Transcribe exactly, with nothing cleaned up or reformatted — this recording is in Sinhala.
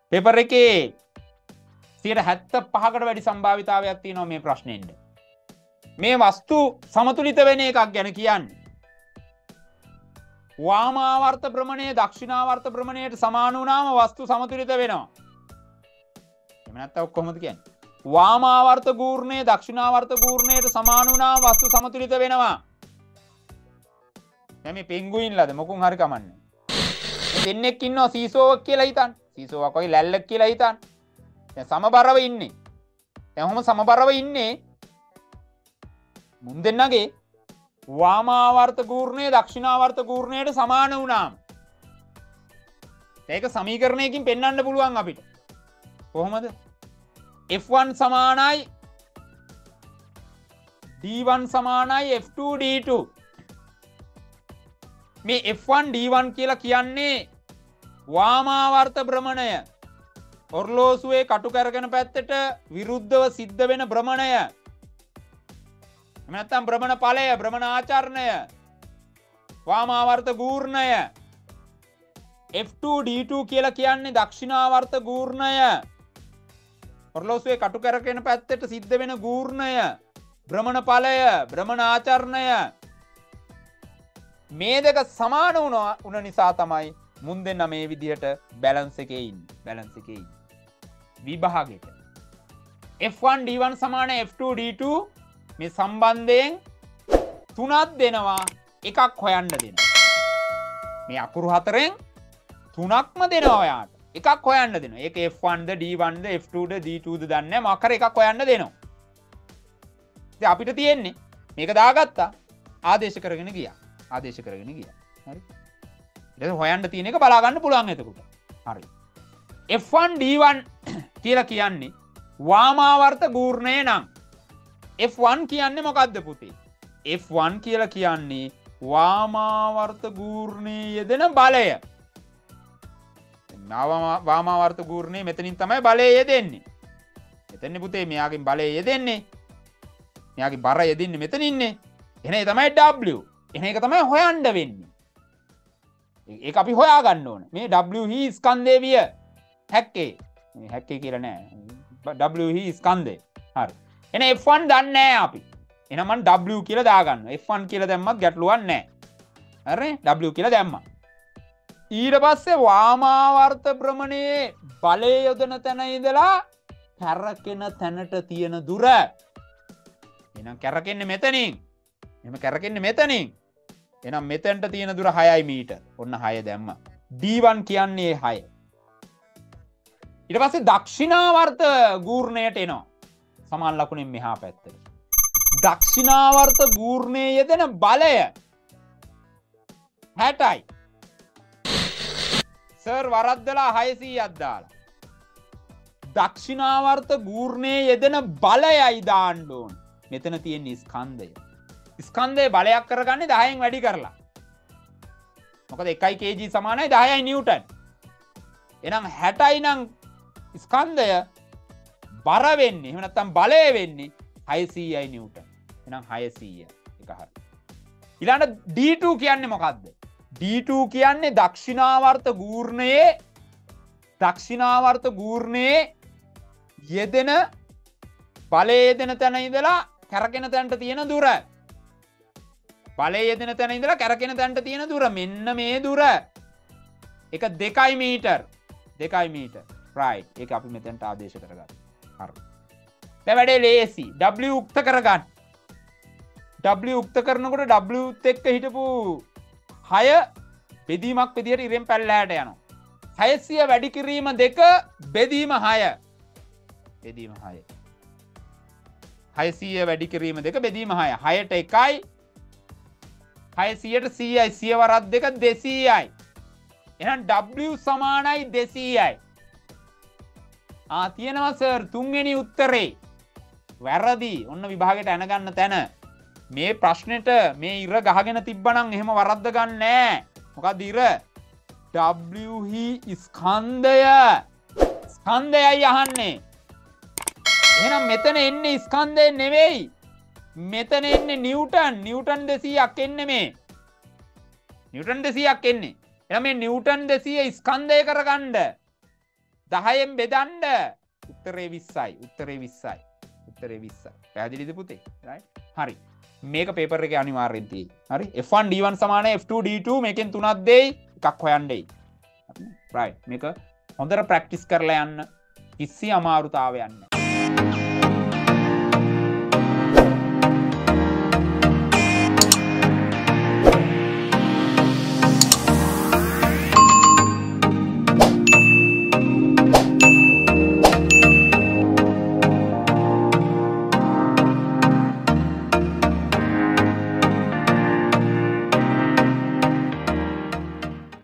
පේපර් එකේ සියයට හැත්තෑ පහකට වැඩි සම්භාවිතාවයක් තියෙනවා මේ ප්‍රශ්නෙට. මේ වස්තු සමතුලිත වෙන එකක් ගැන කියන්නේ. වාමාවර්ත භ්‍රමණය දක්ෂිනාවර්ත භ්‍රමණයට සමාන වුණාම වස්තු සමතුලිත වෙනවා. එහෙම නැත්නම් කොහොමද කියන්නේ? වාමාවර්ත ගූර්ණය දක්ෂිනාවර්ත ගූර්ණයට සමාන වුණාම වස්තු සමතුලිත වෙනවා. දැන් මේ පෙන්ගුයින්ලාද මොකුන් හරි කමන්නේ. දෙන්නෙක් ඉන්නවා සීසෝවක් කියලා හිතන්න. සීසෝවක් වගේ ලැල්ලක් කියලා හිතන්න. දැන් සමබරව ඉන්නේ. දැන් ඔහොම සමබරව ඉන්නේ මුන් දෙන්නගේ වාමාවර්ත ගූර්ණය දක්ෂිනාවර්ත ගූර්ණයට සමාන වුණාම. ඒක සමීකරණයකින් පෙන්වන්න පුළුවන් අපිට. කොහොමද? F one සමානයි D one සමානයි F two D two. මේ F one D one කියලා කියන්නේ වාමාවර්ත භ්‍රමණය. ඔර්ලෝසුවේ කටු කරගෙන පැත්තට විරුද්ධව සිද්ධ වෙන භ්‍රමණය. එහෙම නැත්නම් භ්‍රමණ ඵලය, භ්‍රමණ ආචරණය, වාමාවර්ත ගූර්ණය. F two D two කියලා කියන්නේ දක්ෂිනාවර්ත ගූර්ණය. ඔර්ලෝසුවේ කටු කරගෙන පැත්තට සිද්ධ වෙන ගූර්ණය, භ්‍රමණ ඵලය, භ්‍රමණ ආචරණය. මේ දෙක සමාන වුණා උන නිසා තමයි මුන් දෙන්න මේ විදිහට බැලන්ස් එකේ ඉන්නේ. බැලන්ස් එකේ ඉන්නේ. විභාගෙට F one D one සමාන F two D two මේ සම්බන්ධයෙන් තුනක් දෙනවා, එකක් හොයන්න දෙනවා. මේ අකුරු හතරෙන් තුනක්ම දෙනවා ඔයාට. එකක් හොයන්න දෙනවා. ඒක F one ද D one ද F two ද D two ද දන්නේ නැහැ. මොකක් හරි එකක් හොයන්න දෙනවා. ඉතින් අපිට තියෙන්නේ මේක දාගත්තා. ආදේශ කරගෙන ගියා. ආදේශ කරගෙන ගියා. හරි. ඊට පස්සේ හොයන්න තියෙන එක බලා ගන්න පුළුවන් එතකොට. හරි. F one D one කියලා කියන්නේ වාමාවර්ත ගූර්ණය නම් F one කියන්නේ මොකද්ද පුතේ? F one කියලා කියන්නේ වාමාවර්ත ගූර්ණයේ යෙදෙන බලය. වාමාවර්ත ගූර්ණයේ මෙතනින් තමයි බලය යෙදෙන්නේ. මෙතනනේ පුතේ මෙයාගෙන් බලය යෙදෙන්නේ. මෙයාගේ බර යෙදින්නේ මෙතනින්නේ. එහෙනම් ඒ තමයි W. එහෙනම් ඒක තමයි හොයන්න වෙන්නේ. ඒක අපි හොයා ගන්න ඕන. මේ W හි ස්කන්ධය විය හැක්කේ. මේ හැක්කේ කියලා නෑ. W හි ස්කන්ධය. හරි. එහෙනම් F one දන්නේ නෑ අපි. එහෙනම් මම W කියලා දාගන්නවා. F one කියලා දැම්මත් ගැටලුවක් නෑ. හරිනේ? W කියලා දැම්මා. ඊට පස්සේ වාමාවර්ත භ්‍රමණයේ බලය යොදන තැන ඉඳලා කැරකෙන තැනට තියෙන දුර. එහෙනම් කැරකෙන්නේ මෙතනින්. එහෙම කැරකෙන්නේ මෙතනින්. එහෙනම් මෙතෙන්ට තියෙන දුර හයයි මීටර්. ඔන්න හය දැම්මා. D one කියන්නේ හය. ඊට පස්සේ දක්ෂිනාවර්ත ගූර්ණයට එනවා. සමාන ලකුණෙන් මෙහා පැත්තට. දක්ෂිනාවර්ත ගූර්ණයේ යෙදෙන බලය හැටයි. සර් වරද්දලා හයසීයක් දාලා. දක්ෂිනාවර්ත ගූර්ණයේ යෙදෙන බලයයි දාන්න ඕන. මෙතන තියෙන ස්කන්ධය. ස්කන්ධය බලයක් කරගන්නේ දහයෙන් වැඩි කරලා. මොකද එකයි kg සමානයි දහයයි නිව්ටන්. එහෙනම් හැටයි නම් ස්කන්ධය බර වෙන්නේ. එහෙම නැත්නම් බලය වෙන්නේ හයසීයයි නිව්ටන්. එහෙනම් හයසීය එක හරි. ඊළඟට D two කියන්නේ මොකද්ද? D two කියන්නේ දක්ෂිනාවර්ත ගූර්ණයේ දක්ෂිනාවර්ත ගූර්ණයේ යෙදෙන බලය යෙදෙන තැන ඉඳලා කැරකෙන තැනට තියෙන දුර. බලය යෙදෙන තැන ඉඳලා කැරකෙන තැනට තියෙන දුර. මෙන්න මේ දුර. ඒක දෙකයි මීටර්. දෙකයි මීටර්. right. ඒක අපි මෙතෙන්ට ආදේශ කරගත්තා. හරි. දැන් වැඩේ ලේසි. W උක්ත කරගන්න. W උක්ත කරනකොට W ත් එක්ක හිටපු හය බෙදීමක් විදිහට ඉරෙන් පැල්ලහැට යනවා. හයසිය වැඩි කිරීම දෙක බෙදීම හය. බෙදීම හය. හයසිය වැඩි කිරීම දෙක බෙදීම හය. හයට එකයි. හයසියට සීයයි. සිය වරක් දෙක දෙසීයයි. එහෙනම් W සමානයි දෙසීයයි. ආ තියෙනවා සර් තුන්වෙනි උත්තරේ. වැරදි. ඔන්න විභාගයට ඇනගන්න තැන. මේ ප්‍රශ්නෙට මේ ඉර ගහගෙන තිබ්බනම් එහෙම වරද්ද ගන්න නෑ. මොකක්ද ඉර? W හි ස්කන්ධය. ස්කන්ධයයි අහන්නේ. එහෙනම් මෙතන එන්නේ ස්කන්ධය නෙවෙයි. මෙතන එන්නේ නිව්ටන්. නිව්ටන් දෙසීයක් එන්නේ මේ. නිව්ටන් දෙසීයක් එන්නේ. එහෙනම් මේ නිව්ටන් දෙසීය ස්කන්ධය කරගන්න දහයෙන් බෙදන්න උත්තරේ විස්සයි. උත්තරේ විස්සයි. උත්තරේ විස්සයි. පැහැදිලිද පුතේ? right? හරි. මේක පේපර් එකේ අනිවාර්යෙන් තියෙයි. හරි? F one D one සමානයි F two D two මේකෙන් තුනක් දෙයි. එකක් හොයන්නයි. right. මේක හොඳට ප්‍රැක්ටිස් කරලා යන්න. කිසි අමාරුතාවයක් නැහැ.